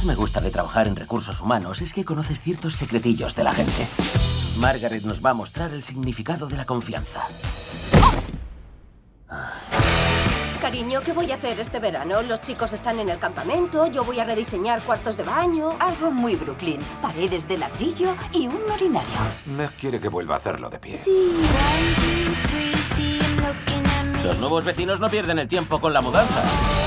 más me gusta de trabajar en recursos humanos es que conoces ciertos secretillos de la gente. Margaret nos va a mostrar el significado de la confianza. Cariño, ¿qué voy a hacer este verano? Los chicos están en el campamento, yo voy a rediseñar cuartos de baño. Algo muy Brooklyn. Paredes de ladrillo y un urinario. Meg quiere que vuelva a hacerlo de pie. Sí. Los nuevos vecinos no pierden el tiempo con la mudanza.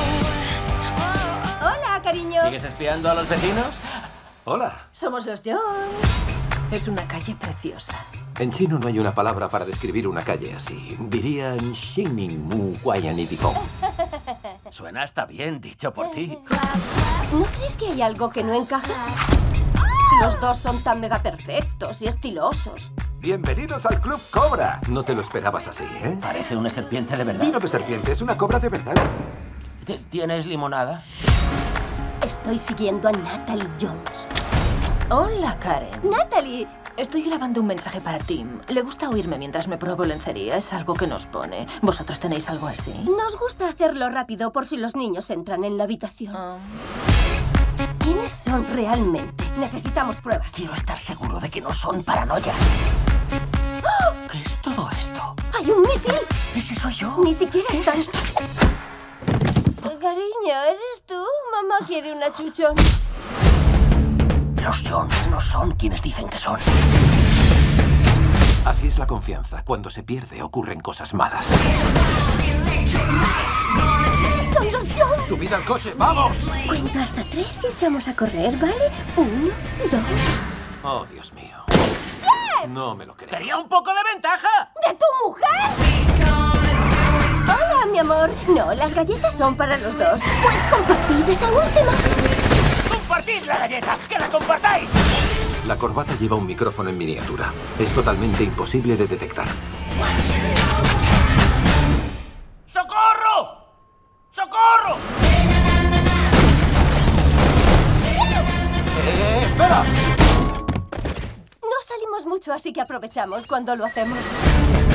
Hola, cariño. ¿Sigues espiando a los vecinos? Hola. Somos los Jones. Es una calle preciosa. En chino no hay una palabra para describir una calle así. Dirían Xingning Mu Guayanitiko. Suena hasta bien, dicho por ti. ¿No crees que hay algo que no encaja? Los dos son tan mega perfectos y estilosos. Bienvenidos al Club Cobra. No te lo esperabas así, ¿eh? Parece una serpiente de verdad. Vino de serpiente, es una cobra de verdad. ¿Tienes limonada? Estoy siguiendo a Natalie Jones. Hola, Karen. ¡Natalie! Estoy grabando un mensaje para Tim. Le gusta oírme mientras me pruebo lencería. Es algo que nos pone. ¿Vosotros tenéis algo así? Nos gusta hacerlo rápido por si los niños entran en la habitación. ¿Quiénes son realmente? Necesitamos pruebas. Quiero estar seguro de que no son paranoias. ¿Qué es todo esto? ¡Hay un misil! ¿Ese soy yo? Ni siquiera ¿Qué están... es esto? Cariño, ¿eres tú? Mamá quiere una chuchón. Los Jones no son quienes dicen que son. Así es la confianza. Cuando se pierde ocurren cosas malas. ¡Son los Jones! ¡Subid al coche! ¡Vamos! Cuento hasta 3 y echamos a correr, ¿vale? 1, 2... Oh, Dios mío. No me lo creo. ¡Tenía un poco de ventaja! ¿De tu mujer? Hola, mi amor. No, las galletas son para los dos. Pues compartid esa última. ¡Compartid la galleta! ¡Que la compartáis! La corbata lleva un micrófono en miniatura. Es totalmente imposible de detectar. ¡Socorro! ¡Socorro! ¡Espera! No salimos mucho, así que aprovechamos cuando lo hacemos.